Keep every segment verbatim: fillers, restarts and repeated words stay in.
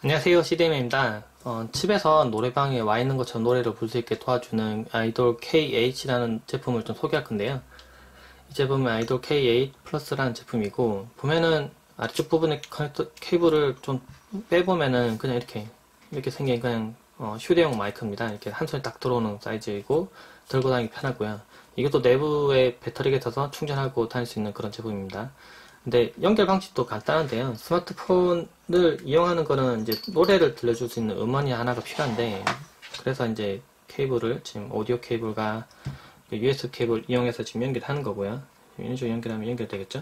안녕하세요, 씨디엠입니다. 어, 집에서 노래방에 와 있는 것처럼 노래를 부를 수 있게 도와주는 아이돌 케이에이치라는 제품을 좀 소개할 건데요. 이 제품은 아이돌 케이에이트 플러스라는 제품이고, 보면은 아래쪽 부분에 커넥터 케이블을 좀 빼보면은 그냥 이렇게 이렇게 생긴 그냥 어, 휴대용 마이크입니다. 이렇게 한 손에 딱 들어오는 사이즈이고 들고 다니기 편하고요. 이것도 내부에 배터리가 있어서 충전하고 다닐 수 있는 그런 제품입니다. 근데 연결 방식도 간단한데요. 스마트폰을 이용하는 거는 이제 노래를 들려줄 수 있는 음원이 하나가 필요한데, 그래서 이제 케이블을 지금 오디오 케이블과 유에스비 케이블 이용해서 지금 연결하는 거고요. 이런 식으로 연결하면 연결되겠죠?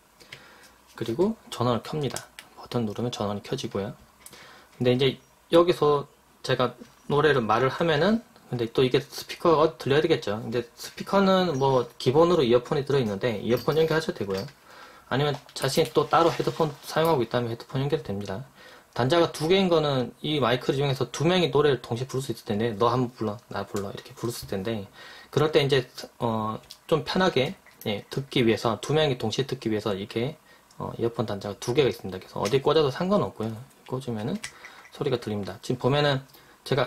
그리고 전원을 켭니다. 버튼 누르면 전원이 켜지고요. 근데 이제 여기서 제가 노래를 말을 하면은, 근데 또 이게 스피커가 들려야 되겠죠. 근데 스피커는 뭐 기본으로 이어폰이 들어있는데 이어폰 연결하셔도 되고요. 아니면 자신이 또 따로 헤드폰 사용하고 있다면 헤드폰 연결됩니다. 단자가 두 개인 거는 이 마이크를 이용해서 두 명이 노래를 동시에 부를 수 있을 텐데, 너 한번 불러, 나 불러, 이렇게 부를 수 있을 텐데, 그럴 때 이제, 어, 좀 편하게, 예, 듣기 위해서, 두 명이 동시에 듣기 위해서 이렇게, 어, 이어폰 단자가 두 개가 있습니다. 그래서 어디 꽂아도 상관없고요. 꽂으면은 소리가 들립니다. 지금 보면은 제가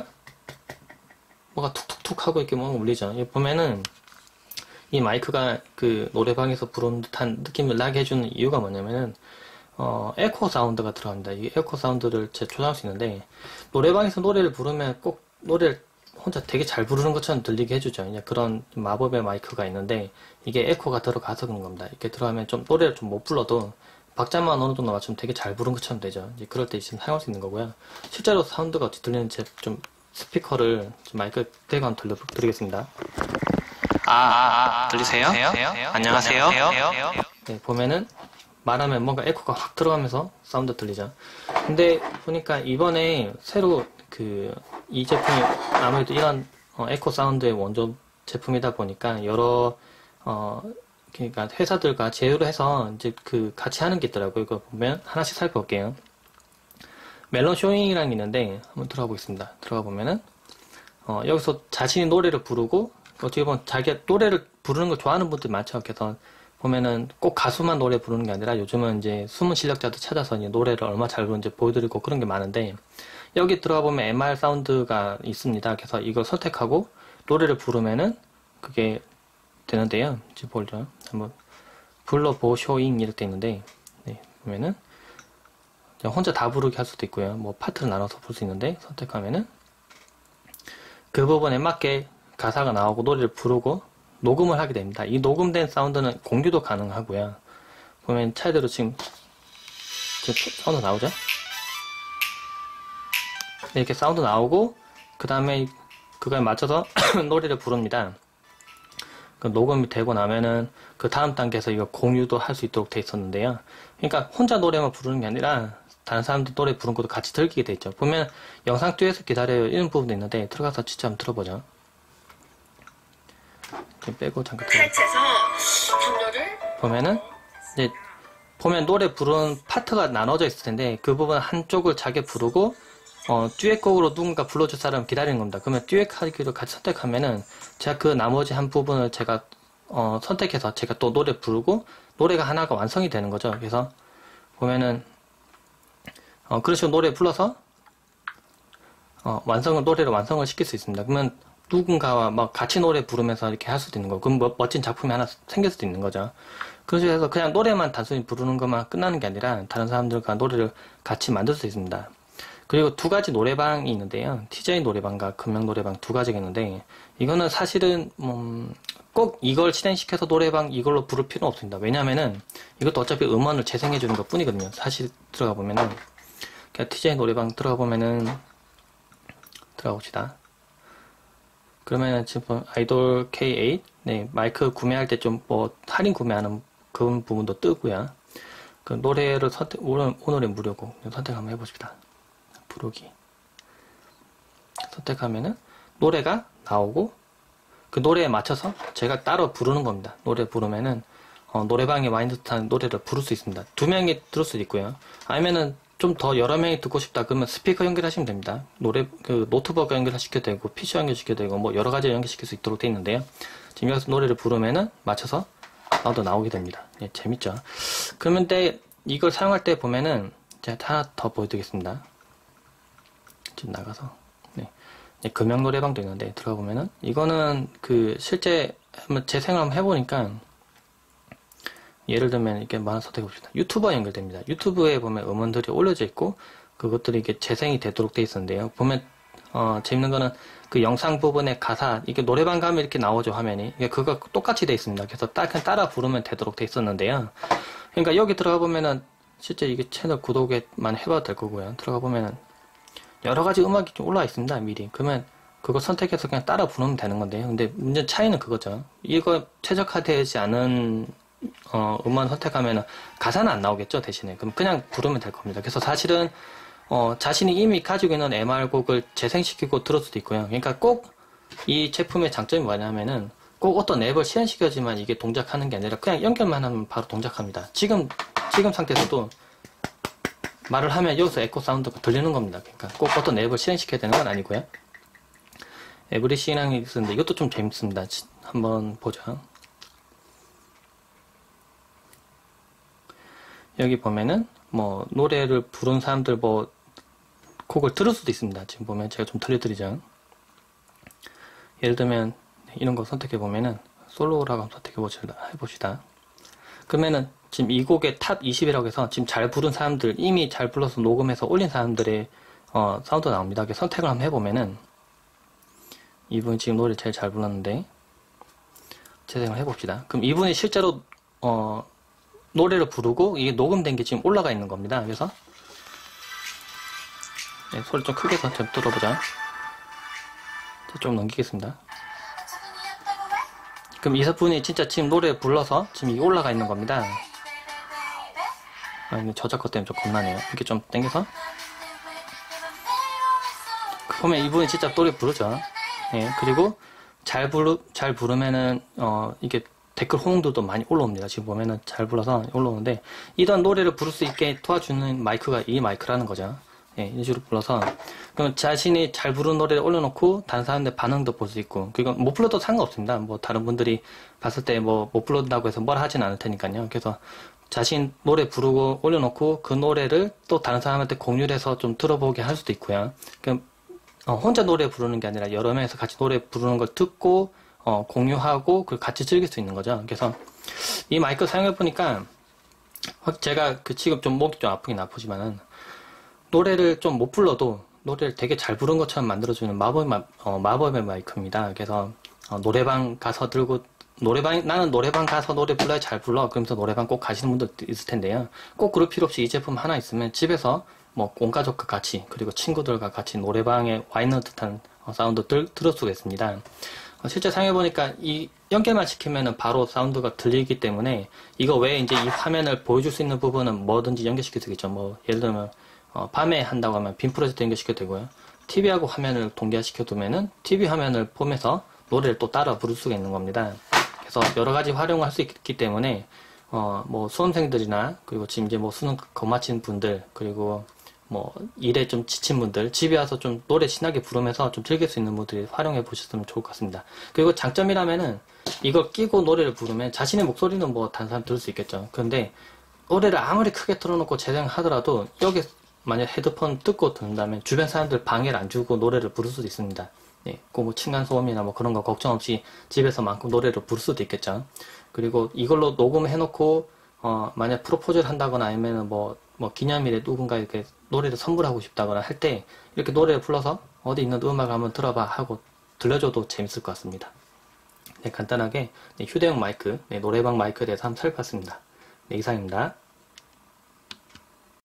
뭐가 툭툭툭 하고 이렇게 뭔가 울리죠. 여기 보면은 이 마이크가 그 노래방에서 부르는 듯한 느낌을 나게 해주는 이유가 뭐냐면은 어 에코 사운드가 들어갑니다. 이 에코 사운드를 제가 조절할 수 있는데, 노래방에서 노래를 부르면 꼭 노래를 혼자 되게 잘 부르는 것처럼 들리게 해주죠. 이제 그런 마법의 마이크가 있는데 이게 에코가 들어가서 그런 겁니다. 이렇게 들어가면 좀 노래를 좀 못 불러도 박자만 어느 정도 맞추면 되게 잘 부르는 것처럼 되죠. 이제 그럴 때 지금 사용할 수 있는 거고요. 실제로 사운드가 어떻게 들리는지 좀 스피커를 좀 마이크 대고 한번 들려드리겠습니다. 아, 아, 아, 들리세요? 안녕하세요? 네, 보면은 말하면 뭔가 에코가 확 들어가면서 사운드 들리죠. 근데 보니까 이번에 새로 그 이 제품이 아무래도 이런 어, 에코 사운드의 원조 제품이다 보니까 여러 어 그러니까 회사들과 제휴를 해서 이제 그 같이 하는 게 있더라고요. 이거 보면 하나씩 살펴볼게요. 멜론 쇼잉이라는 게 있는데 한번 들어가 보겠습니다. 들어가 보면은 어, 여기서 자신이 노래를 부르고, 어떻게 보면 자기가 노래를 부르는 걸 좋아하는 분들이 많죠. 그래서 보면은 꼭 가수만 노래 부르는 게 아니라 요즘은 이제 숨은 실력자도 찾아서 이제 노래를 얼마 잘 부르는지 보여드리고 그런 게 많은데, 여기 들어가 보면 엠알 사운드가 있습니다. 그래서 이걸 선택하고 노래를 부르면은 그게 되는데요. 지금 보죠. 한번 불러보쇼잉 이렇게 있는데, 네, 보면은 혼자 다 부르게 할 수도 있고요. 뭐 파트를 나눠서 부를 수 있는데, 선택하면은 그 부분에 맞게 가사가 나오고 노래를 부르고 녹음을 하게 됩니다. 이 녹음된 사운드는 공유도 가능하고요. 보면 차례대로 지금, 지금 사운드 나오죠? 이렇게 사운드 나오고, 그 다음에 그거에 맞춰서 노래를 부릅니다. 그 녹음이 되고 나면은 그 다음 단계에서 이거 공유도 할 수 있도록 돼 있었는데요. 그러니까 혼자 노래만 부르는 게 아니라 다른 사람들 노래 부르는 것도 같이 들리게 돼 있죠. 보면 영상 뒤에서 기다려요 이런 부분도 있는데, 들어가서 직접 한번 들어보죠. 빼고 잠깐 들어. 보면은 이제 보면 노래 부르는 파트가 나눠져 있을 텐데, 그 부분 한쪽을 자기 부르고 어, 듀엣곡으로 누군가 불러줄 사람 기다리는 겁니다. 그러면 듀엣하기를 같이 선택하면은 제가 그 나머지 한 부분을 제가 어, 선택해서 제가 또 노래 부르고 노래가 하나가 완성이 되는 거죠. 그래서 보면은 어, 그런 식으로 노래 불러서 어, 완성을 노래를 완성을 시킬 수 있습니다. 그러면 누군가와 막 같이 노래 부르면서 이렇게 할 수도 있는 거고, 그럼 뭐 멋진 작품이 하나 생길 수도 있는 거죠. 그래서 그냥 노래만 단순히 부르는 것만 끝나는 게 아니라 다른 사람들과 노래를 같이 만들 수 있습니다. 그리고 두 가지 노래방이 있는데요. 티제이 노래방과 금명 노래방 두 가지가 있는데, 이거는 사실은 음, 꼭 이걸 실행시켜서 노래방 이걸로 부를 필요는 없습니다. 왜냐면은 이것도 어차피 음원을 재생해 주는 것 뿐이거든요. 사실 들어가 보면은 티제이 노래방 들어가 보면은 들어가 봅시다. 그러면은 지금 아이돌 케이에이트 네, 마이크 구매할 때 좀 뭐 할인 구매하는 그런 부분도 뜨고요. 그 노래를 선택, 오늘, 오늘의 무료고 선택 한번 해보십시다. 부르기 선택하면은 노래가 나오고, 그 노래에 맞춰서 제가 따로 부르는 겁니다. 노래 부르면은 어, 노래방에 와 있는 듯한 노래를 부를 수 있습니다. 두 명이 들을 수도 있고요. 아니면은 좀 더 여러 명이 듣고 싶다 그러면 스피커 연결하시면 됩니다. 노래 그 노트북 연결시켜도 되고 피씨 연결시켜도 되고 뭐 여러 가지 연결시킬 수 있도록 되어 있는데요. 지금 여기서 노래를 부르면은 맞춰서 사운드 나오게 됩니다. 예, 재밌죠. 그러면 때 이걸 사용할 때 보면은 제가 하나 더 보여드리겠습니다. 지금 나가서 네. 네, 금형 노래방도 있는데 들어가 보면은 이거는 그 실제 한번 재생을 한번 해보니까 예를 들면 이렇게 많은 선택해 봅시다. 유튜버 연결됩니다. 유튜브에 보면 음원들이 올려져 있고 그것들이 이게 재생이 되도록 돼 있었는데요. 보면 어, 재밌는 거는 그 영상 부분의 가사, 이게 노래방 가면 이렇게 나오죠, 화면이. 이게 그거 똑같이 돼 있습니다. 그래서 딱 그냥 따라 부르면 되도록 돼 있었는데요. 그러니까 여기 들어가 보면은 실제 이게 채널 구독에만 해봐도 될 거고요. 들어가 보면은 여러 가지 음악이 좀 올라와 있습니다, 미리. 그러면 그거 선택해서 그냥 따라 부르면 되는 건데요. 근데 문제 차이는 그거죠. 이거 최적화되지 않은 어, 음원 선택하면은 가사는 안 나오겠죠, 대신에. 그럼 그냥 부르면 될 겁니다. 그래서 사실은 어, 자신이 이미 가지고 있는 엠알곡을 재생시키고 들을 수도 있고요. 그러니까 꼭 이 제품의 장점이 뭐냐면은 꼭 어떤 앱을 실행시켜야지만 이게 동작하는 게 아니라 그냥 연결만 하면 바로 동작합니다. 지금, 지금 상태에서도 말을 하면 여기서 에코 사운드가 들리는 겁니다. 그러니까 꼭 어떤 앱을 실행시켜야 되는 건 아니고요. 에브리싱이라는 게 있었는데 이것도 좀 재밌습니다. 한번 보죠. 여기 보면은 뭐 노래를 부른 사람들 뭐 곡을 들을 수도 있습니다. 지금 보면 제가 좀 들려드리죠. 예를 들면 이런 거 선택해 보면은 솔로라고 한번 선택해 보시다 해봅시다. 그러면은 지금 이 곡의 탑 이십이라고 해서 지금 잘 부른 사람들, 이미 잘 불러서 녹음해서 올린 사람들의 어, 사운드 나옵니다. 그래서 선택을 한번 해보면은 이분이 지금 노래 제일 잘 불렀는데 재생을 해봅시다. 그럼 이분이 실제로 어, 노래를 부르고 이게 녹음된 게 지금 올라가 있는 겁니다. 그래서 네, 소리 좀 크게 해서 좀 들어보자. 좀 넘기겠습니다. 그럼 이분이 진짜 지금 노래 불러서 지금 이게 올라가 있는 겁니다. 아, 이거 저작권 때문에 좀 겁나네요. 이렇게 좀 당겨서 보면 이분이 진짜 노래 부르죠. 예, 그리고 잘 부르 잘 부르면은 어 이게 댓글 호응도도 많이 올라옵니다. 지금 보면은 잘 불러서 올라오는데 이런 노래를 부를 수 있게 도와주는 마이크가 이 마이크라는 거죠. 예, 이런 식으로 불러서 그럼 자신이 잘 부르는 노래를 올려놓고 다른 사람들 반응도 볼 수 있고 그리고 못 불러도 상관없습니다. 뭐 다른 분들이 봤을 때 뭐 못 불렀다고 해서 뭘 하진 않을 테니까요. 그래서 자신 노래 부르고 올려놓고 그 노래를 또 다른 사람한테 공유를 해서 좀 들어보게 할 수도 있고요. 그럼 어, 혼자 노래 부르는 게 아니라 여러 명이서 같이 노래 부르는 걸 듣고 어, 공유하고 그걸 같이 즐길 수 있는 거죠. 그래서 이 마이크 사용해 보니까 제가 그 지금 좀 목이 좀 아프긴 아프지만은 노래를 좀 못 불러도 노래를 되게 잘 부른 것처럼 만들어주는 마법의, 마, 어, 마법의 마이크입니다. 그래서 어, 노래방 가서 들고 노래방 나는 노래방 가서 노래 불러야 잘 불러 그러면서 노래방 꼭 가시는 분들도 있을 텐데요. 꼭 그럴 필요 없이 이 제품 하나 있으면 집에서 뭐 온 가족과 같이 그리고 친구들과 같이 노래방에 와 있는 듯한 어, 사운드 들, 들을 수가 있습니다. 어, 실제 사용해보니까 이 연결만 시키면은 바로 사운드가 들리기 때문에 이거 외에 이제 이 화면을 보여줄 수 있는 부분은 뭐든지 연결시킬 수 있죠. 뭐 예를 들면 어, 밤에 한다고 하면 빔 프로젝트 연결시켜도 되고요. 티비하고 화면을 동기화시켜두면은 티비 화면을 보면서 노래를 또 따라 부를 수가 있는 겁니다. 그래서 여러 가지 활용을 할 수 있기 때문에 어, 뭐 수험생들이나 그리고 지금 이제 뭐 수능 거마친 분들 그리고 뭐 일에 좀 지친 분들 집에 와서 좀 노래 신나게 부르면서 좀 즐길 수 있는 분들이 활용해 보셨으면 좋을 것 같습니다. 그리고 장점이라면은 이걸 끼고 노래를 부르면 자신의 목소리는 뭐 다른 사람 들을 수 있겠죠. 그런데 노래를 아무리 크게 틀어놓고 재생하더라도 여기 만약 헤드폰 뜯고 듣는다면 주변 사람들 방해를 안 주고 노래를 부를 수도 있습니다. 예, 뭐 층간소음이나 뭐 그런 거 걱정 없이 집에서 만큼 노래를 부를 수도 있겠죠. 그리고 이걸로 녹음을 해놓고 어, 만약 프로포즈를 한다거나 아니면은 뭐, 뭐 기념일에 누군가에게 노래를 선물하고 싶다거나 할 때 이렇게 노래를 불러서 어디 있는 음악을 한번 들어봐 하고 들려줘도 재밌을 것 같습니다. 네, 간단하게 네, 휴대용 마이크, 네, 노래방 마이크에 대해서 한번 살펴봤습니다. 네, 이상입니다.